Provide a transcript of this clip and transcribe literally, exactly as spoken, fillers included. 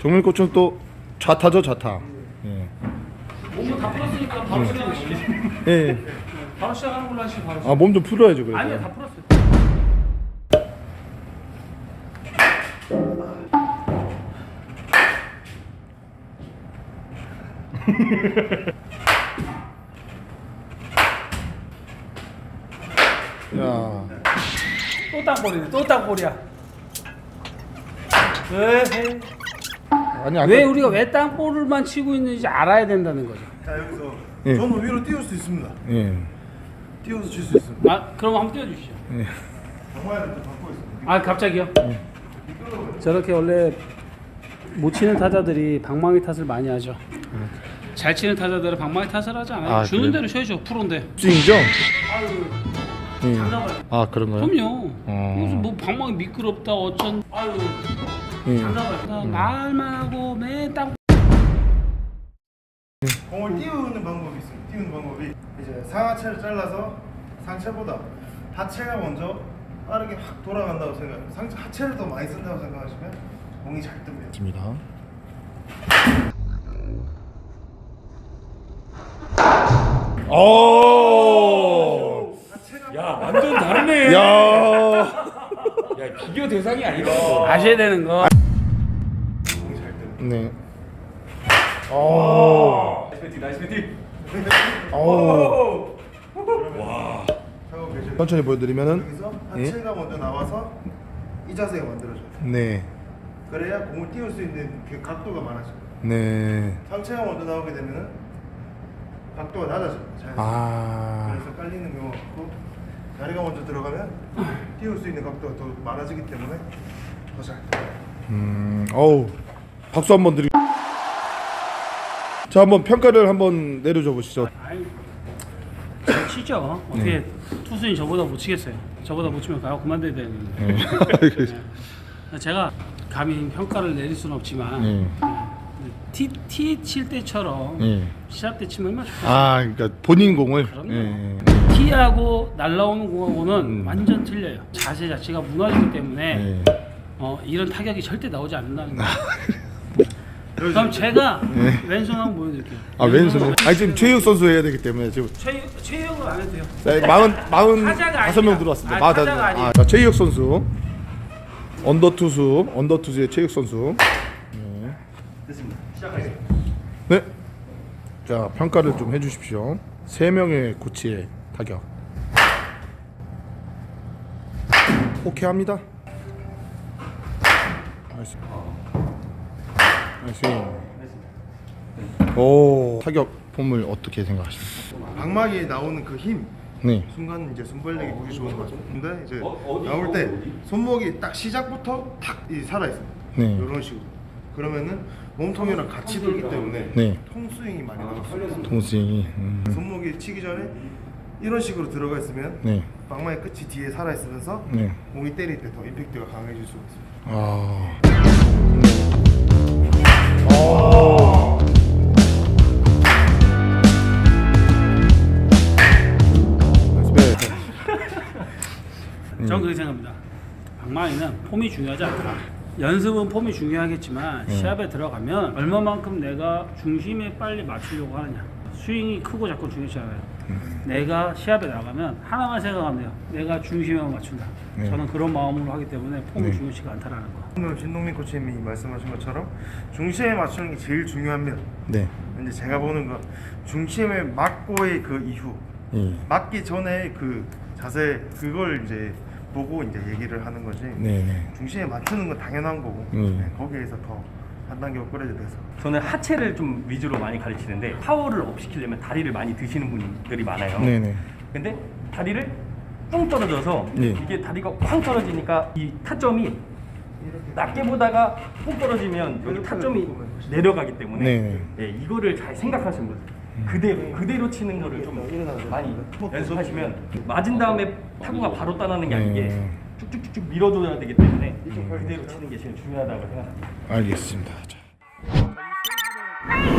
동민 코치는 또 좌타죠, 좌타. 예. 몸을 다 풀었으니까 바로 시작하시죠. 예. 바로 시작하는 걸로 하시죠. 바로. 아, 몸 좀 풀어야죠, 그래서. 아니요, 다 풀었어요. 야. 또 땅볼이네. 또 땅볼이야. 왜? 아니, 아까... 왜 우리가 왜 땅볼만 치고 있는지 알아야 된다는 거죠. 자, 여기서 예. 저는 위로 띄울 수 있습니다. 예. 띄워서 칠 수 있습니다. 아, 그럼 한번 띄워주시죠. 예. 정말 또 받고 있습니다. 아, 갑자기요? 저렇게 원래 못 치는 타자들이 방망이 탓을 많이 하죠. 잘 치는 타자들은 방망이 탓을 하지 않아요. 아, 주는 그래요? 대로 쳐야죠. 프로인데. 스윙이죠? 아유, 예. 장난을. 아, 그런가요? 그럼요. 어. 무슨 뭐 방망이 미끄럽다 어쩐. 아유, 예. 장난을. 말만 하고 맨 땅. 공을 띄우는 방법이 있어요. 띄우는 방법이 이제 상하체를 잘라서 상체보다 하체가 먼저 빠르게 확 돌아간다고 생각해요. 상체 하체를 더 많이 쓴다고 생각하시면 공이 잘 뜹니다. 맞습니다. 오! 하체가 야 완전 다르네. 야! 야 비교 대상이 아니다. 아셔야 되는 거. 공이 잘 뜹니다. 네. 오! 나이스 배팅 나이스 배팅. 오! 와. 하고 계셔요. 천천히 보여드리면은 여기서 예? 하체가 먼저 나와서 이 자세가 만들어져요. 네. 그래야 공을 띄울 수 있는 그 각도가 많아져요. 네. 상체가 먼저 나오게 되면은 각도가 낮아져요. 자연스럽게. 아. 그래서 깔리는 경우가 없고 다리가 먼저 들어가면 띄울 수 있는 각도가 더 많아지기 때문에 더 잘. 음. 어우. 박수 한번 드리. 자, 한번 평가를 한번 내려줘 보시죠. 아유, 잘 치죠. 어떻게 투수인 저보다 못 치겠어요. 저보다 못 치면 가요 그만둬야 되는데. 네. 제가 감히 평가를 내릴 수는 없지만 네. 티, 티 칠 때처럼 네. 시합 때 치면 얼마나 좋겠어요. 아, 그러니까 본인 공을. 그럼요. 예. 티하고 날라오는 공하고는 음. 완전 틀려요. 자세 자체가 무너지기 때문에 예. 어, 이런 타격이 절대 나오지 않는다는 거예요. 그럼 제가 네. 왼손 한번 보여드릴게요. 아, 왼손에. 아, 지금 최욱 선수 해야 되기 때문에 지금 최, 최영은 안 해도 돼요. 네, 마흔 마흔 타자가 다섯 명 아니라. 들어왔습니다. 아, 마흔 타자가 다섯 명. 아니에요. 아, 자, 최욱 선수. 언더 투수, 언더 투수의 최욱 선수. 네. 됐습니다. 시작하세요. 네. 자, 평가를 좀 해주십시오. 세 명의 코치의 타격. 오케이 합니다. 나이스. 나이스. 오, 타격 폼을 어떻게 생각하십니까? 방망이에 나오는 그 힘 네. 순간 이제 손벌리기 보기 좋은 거죠. 근데 이제 나올 때 손목이 딱 시작부터 탁 살아 있어요. 네. 이런 식으로. 그러면은 몸통이랑 같이 돌기 때문에 네. 통스윙이 많이 나올 수 있어요. 동시. 음. 손목이 치기 전에 이런 식으로 들어가 있으면 네. 방망이 끝이 뒤에 살아 있으면서 네. 공이 때릴 때 더 임팩트가 강해질 수가 있어요. 아. 오. 저는 그렇게 생각합니다. 방망이는 폼이 중요하지 않다. 연습은 폼이 중요하겠지만 네. 시합에 들어가면 얼마만큼 내가 중심에 빨리 맞추려고 하느냐. 스윙이 크고 작고 중요하지 않아요. 음. 내가 시합에 나가면 하나만 생각하면 돼요. 내가 중심에만 맞춘다. 네. 저는 그런 마음으로 하기 때문에 폼이 네. 중요치가 않다라는 거. 오늘 신동민 코치님이 말씀하신 것처럼 중심에 맞추는 게 제일 중요합니다. 네. 근데 제가 보는 건 중심에 맞고의 그 이후 예. 맞기 전에 그 자세 그걸 이제 보고 이제 얘기를 하는 거지. 네, 네. 중심에 맞추는 건 당연한 거고 음. 네, 거기에서 더 한 단계 업그레이드 돼서. 저는 하체를 좀 위주로 많이 가르치는데 파워를 업 시키려면 다리를 많이 드시는 분들이 많아요. 네, 네. 근데 다리를 뿡 떨어져서 네. 이게 다리가 쾅 떨어지니까 이 타점이 낮게 보다가 뿡 떨어지면 여기 타점이 내려가기 때문에 네. 예, 이거를 잘 생각하시는 거예요. 그대로 그대로 치는 거를 좀 많이 연습하시면 맞은 다음에 타구가 바로 따라는 게 아니게 네. 쭉쭉쭉쭉 밀어줘야 되기 때문에 그대로 치는 게 제일 중요하다고 생각합니다. 알겠습니다. 자.